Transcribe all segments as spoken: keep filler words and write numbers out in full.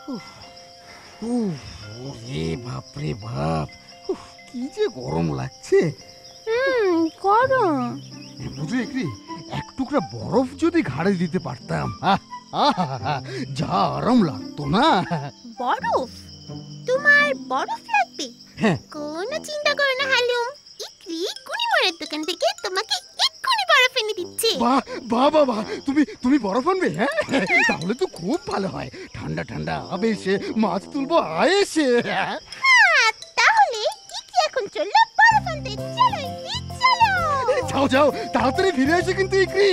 ওরে বাপ রে বাপ, কি যে গরম লাগছে। হুম গরম। বুঝলি ইকরি, এক টুকরা বরফ যদি ঘাড়ে দিতে পারতাম, যা আরাম লাগতো না। বরফ? তোমার বরফ লাগবে? হ্যাঁ। কোনো চিন্তা করো না হালুম, ইকরি কুনিমারের দোকান থেকে তোমাকে এক্ষুনি বরফ এনে দিচ্ছে। বাহ বাহ বাহ বাহ, তুমি তুমি বরফ আনবে? হ্যাঁ, তাহলে তো খুব ভালো হয়। ঠান্ডা ঠান্ডা আবেশে মাছ তুলবো আয়েসে। হ্যাঁ, তাহলে ইকরি এখন চললো বরফ আনতে। চলো ইকরি চলো। যাও যাও, তাড়াতাড়ি ফিরে এসে কিন্তু ইকরি।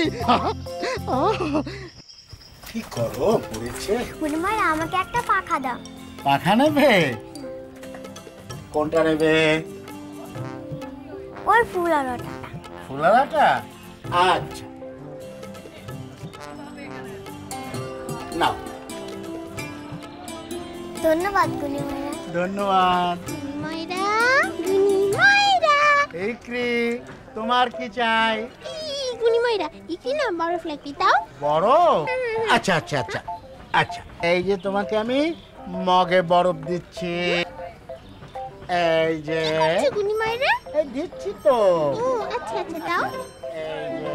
কি করো পড়েছে? কুনিমার আমাকে একটা পাখা দাও। পাখা নেবে? কোনটা নেবে? ওই ফুলারাটা। ফুলারাটা? আচ্ছা নাও। ধন্যবাদ কুনিমারা। ধন্যবাদ। ময়রা গুনিমাইরা। ইকরি, তোমার কি চাই? গুনিমাইরা, ইকরি না বরফ লাগবে, দাও। বরফ? আচ্ছা আচ্ছা আচ্ছা আচ্ছা, এই যে তোমাকে আমি মগে বরফ দিচ্ছি। এই যে গুনিমাইরা, এই দিচ্ছি তো। ও আচ্ছা আচ্ছা, দাও। এই যে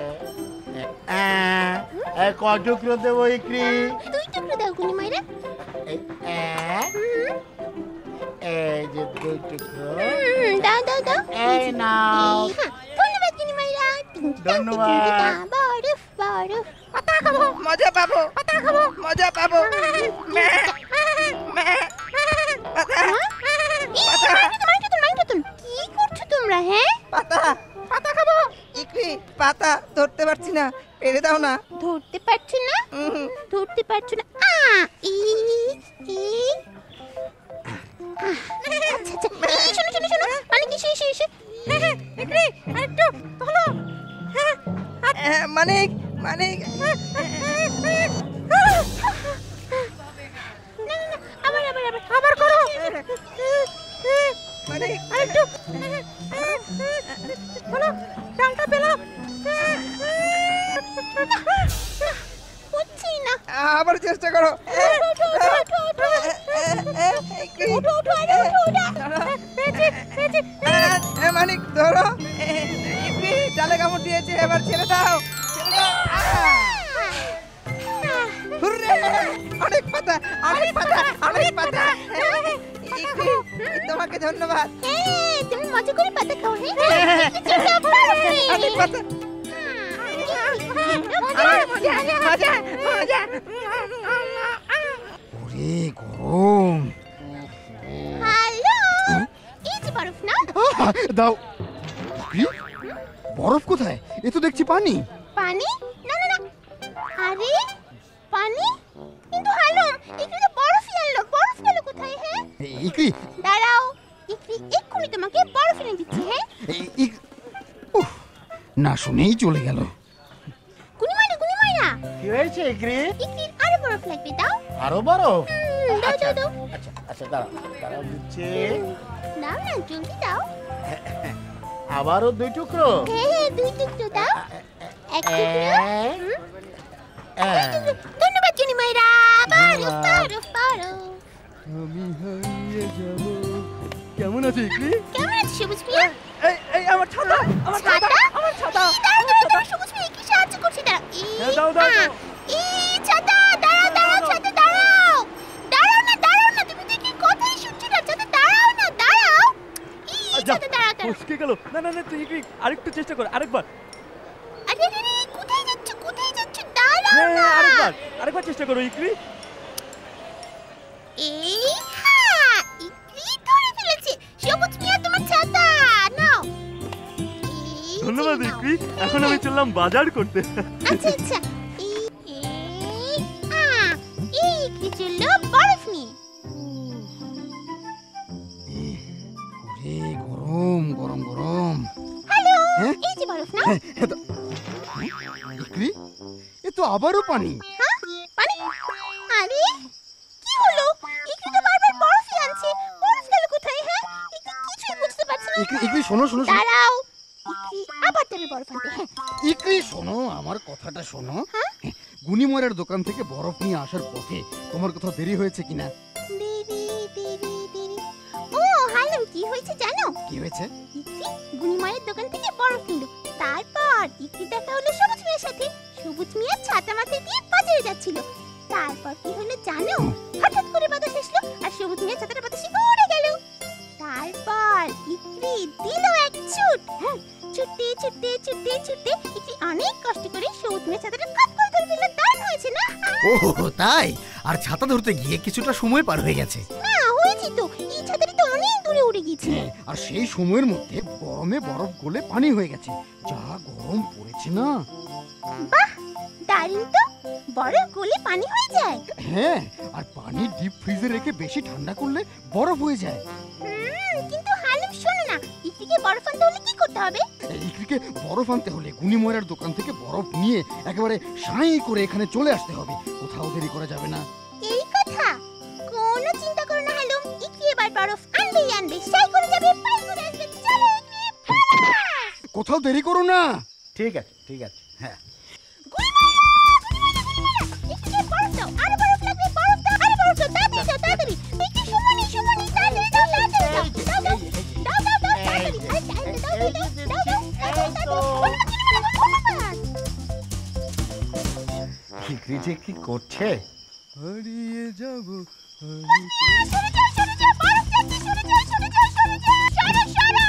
এই কয় টুকরো দেবো ইকরি? দুই টুকরো দাও গুনিমাইরা। এই এক, এই যে দুই টুকরো। দাও দাও দাও। এই নাও। ধন্যবাদ গুনিমাইরা। ধন্যবাদ। বরফ বরফ। পাতা খাবো, মজা পাবো। পাতা খাবো, মজা পাবো। কি করছো তোমরা? হ্যাঁ, পাতা পাতা খাবো। ইকরি, পাতা ধরতে পারছি না, পেরে দাও না। ধরতে পারছো না? ধরতে পারছো না? আ ই ই আচ্ছা আচ্ছা, এই শোনো শোনো শোনো, মানে কি সেই সেই সেই ইকরি, আরেকটু হলো। মানে মানে না না না, আবার আবার আবার আবার করো। মানে আরেকটু হলো, ডালটা পেলাম। হচ্ছেই না। আবার চেষ্টা করো। ওঠো ওঠো ওঠো ওঠো ওঠো ওঠো আরে ওঠো ওঠো। পেয়েছি পেয়েছি। মানিক ধরো। ইকরি, ডালে কামড় দিয়েছে, এবার ছেড়ে দাও ছেড়ে দাও। হুররে, অনেক পাতা অনেক পাতা অনেক পাতা। ইকরি, তোমাকে ধন্যবাদ। এই, তুমি মজা করে পাতা খাও। হ্যাঁ, চিন্তা করো না। অনেক পাতা। মজা মজা মজা। ওরে গরম। হ্যালো, এই যে বরফ না। দাও। ইকরি, বরফ কোথায়? এ তো দেখছি পানি। পানি? না না না, আরে পানি? কিন্তু হালুম, ইকরি তো বরফই আনলো। বরফ গেল কোথায়? হ্যাঁ, ইকরি দাঁড়াও, ইকরি এক্ষুনি তোমাকে বরফ এনে দিচ্ছি। হ্যাঁ, উফ, না শুনেই চলে গেল। গুনিমাইরা গুনিমাইরা, কি হয়েছে ইকরি? ইকরির আরো বরফ লাগবে, দাও। আরো বরফ? হুম, দাও দাও দাও আচ্ছা আচ্ছা, দাঁড়াও দাঁড়াও দিচ্ছি। দাও না, জলদি দাও। আবারও দুই টুকরো। হ্যাঁ হ্যাঁ, দুই টুকরো দাও। এক টুকরো। এক, হুম, এক। ধন্যবাদ গুনিমাইরা। বরফ বরফ বরফ। আমি হারিয়ে যাব। কেমন আছে ইকরি? কেমন আছিস সবুজ মিয়া? এই এই আমার ছাতা আমার ছাতা ছাতা? আমার ছাতা। এই, দাঁড়াও দাঁড়াও দাঁড়াও, সবুজ মিয়া কি সাহায্য করছি, দাঁড়াও। এই, হ্যাঁ, দাও, দাও, আ, দাও। এই, ছাতা, দাঁড়াও দাঁড়াও, ছাতা দাঁড়াও। দাঁড়াও না, দাঁড়াও না, তুমি দেখি কথাই শুনছি না। ছাতা দাঁড়াও না, দাঁড়াও। এই, ছাতা দাঁড়াও দাঁড়াও। ফসকে গেল। না না না, তুই ইকরি আরেকটু চেষ্টা কর, আরেকবার। আরে আরে আরে, কোথায় যাচ্ছ কোথায় যাচ্ছ? দাঁড়াও হ্যাঁ না। আরেকবার আরেকবার চেষ্টা করো ইকরি। এই, হ্যাঁ, ইকরি ধরে ফেলেছে। সবুজ মিয়া, তোমার ছাতা নাও। এই, ধন্যবাদ নাও। ইকরি, এখন আমি চললাম বাজার করতে। আচ্ছা আচ্ছা, এই এই আ এই ইকরি চললো বরফ নিয়ে। ওরে গরম গরম গরম। হ্যালো, হ্যাঁ? এই যে বরফ না। হ্যাঁ, এ তো- ইকরি, এ তো আবারও পানি। হ্যাঁ, পানি? আরে কি হলো? ইকরি তো বারবার বরফই আনছে। বরফ গেল কোথায়? হ্যাঁ, ইকরি কিছুই বুঝতে পারছে না। ইকরি ইকরি শোনো শোনো শোনো। দাঁড়াও, ইকরি আবার যাবে বরফ আনতে। হ্যাঁ, ইকরি শোনো, আমার কথাটা শোনো। গুনিময়ের দোকান থেকে বরফ নিয়ে আসার পথে তোমার কোথাও দেরি হয়েছে কিনা? কি হয়েছে জানো? কি হয়েছে? ইকরি গুনিমায়ের দোকান থেকে বরফ নিল। তারপর ইকরি দেখা হলো সবুজ মিয়ার সাথে। সবুজ মিয়া ছাতা মাথায় দিয়ে বাজারে যাচ্ছিল। তারপর কি হলো জানো? হঠাৎ করে বাতাস আসলো আর সবুজ মিয়া ছাতাটা বাতাসে উড়ে গেল। তারপর ইকরি দিল এক ছুট। হ্যাঁ, ছুটতে ছুটতে ছুটতে ছুটতে ইকরি অনেক কষ্ট করে সবুজ মিয়া ছাতাটা কাপ করে ধরে ফেললো। দারুণ হয়েছে না? ও তাই? আর ছাতা ধরতে গিয়ে কিছুটা সময় পার হয়ে গেছে। হ্যাঁ হয়েছে তো, এই ছাতাটা তো অনেক দূরে উড়ে গেছে। আর সেই সময়ের মধ্যে গরমে বরফ গলে পানি হয়ে গেছে। যা গরম পড়েছে না। বাহ, দারুণ তো, বরফ গলে পানি হয়ে যায়। হ্যাঁ, আর পানি ডিপ ফ্রিজে রেখে বেশি ঠান্ডা করলে বরফ হয়ে যায়। হুম, কিন্তু হালুম শোনো না, ইকরিকে বরফ আনতে হলে কি করতে হবে? ইকরিকে বরফ আনতে হলে গুনিময়রার দোকান থেকে বরফ নিয়ে একেবারে সাঁই করে এখানে চলে আসতে হবে। কোথাও দেরি করা যাবে না। এই কথা? কোনো চিন্তা করো না হালুম, ইকরি এবার বরফ আনবেই আনবে। সাই করে যাবে, পাই করে আসবে। চলো ইকরি, কোথাও দেরি করো না। ঠিক আছে ঠিক আছে। হ্যাঁ, ইকরিকে বরফ দাও, আরো বরফ লাগবে, বরফ দাও, আরো বরফ দাও, তাড়াতাড়ি দাও, তাড়াতাড়ি। ইকরি সুমনি সুমনি, তাড়াতাড়ি দাও, তাড়াতাড়ি দাও, দাও দাও দাও দাও দাও, তাড়াতাড়ি, আরে তাড়াতাড়ি দাও, দাও দাও দাও, তাড়াতাড়ি। ইকরি যে কি করছে? হারিয়ে যাব। সরে যাও, সরে যাও, বরফ যাচ্ছে, সরে যাও, সরে যাও, সরে যাও, সরো, সরো।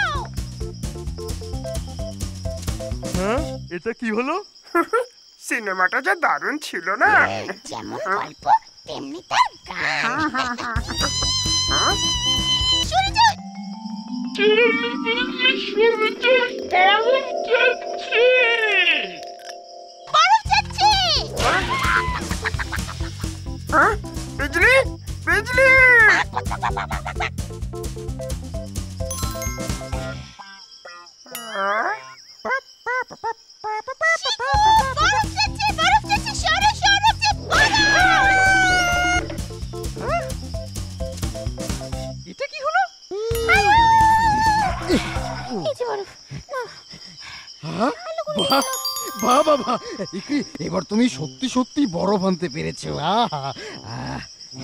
হ্যাঁ, এটা কি হলো? সিনেমাটা যা দারুণ ছিল না। যেমন গল্প তেমনি তার গান। সরে যাও। বরফ যাচ্ছে। হ্যাঁ, বিজলি বিজলি। শিকু, বরফ যাচ্ছে, বরফ যাচ্ছে, সরো, সরো, যে বরফ। এটা কি হলো? এই যে বরফ। হ্যাঁ? বাহ বাহ বাহ বাহ। ইকরি, এবার তুমি সত্যি সত্যি বরফ আনতে পেরেছো। আহা, আহ।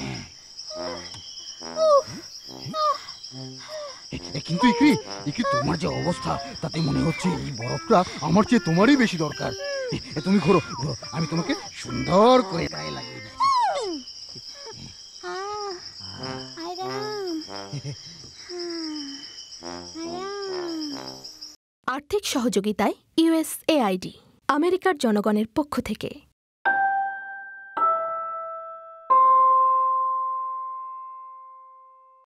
এ, কিন্তু ইকরি, ইকরি তোমার যে অবস্থা তাতে মনে হচ্ছে এই বরফটা আমার চেয়ে তোমারই বেশি দরকার। এ, তুমি ঘোরো ঘোরো, আমি তোমাকে সুন্দর করে গায়ে লাগিয়ে দিচ্ছি। আর্থিক সহযোগিতায় ইউএসএআইডি, আমেরিকার জনগণের পক্ষ থেকে।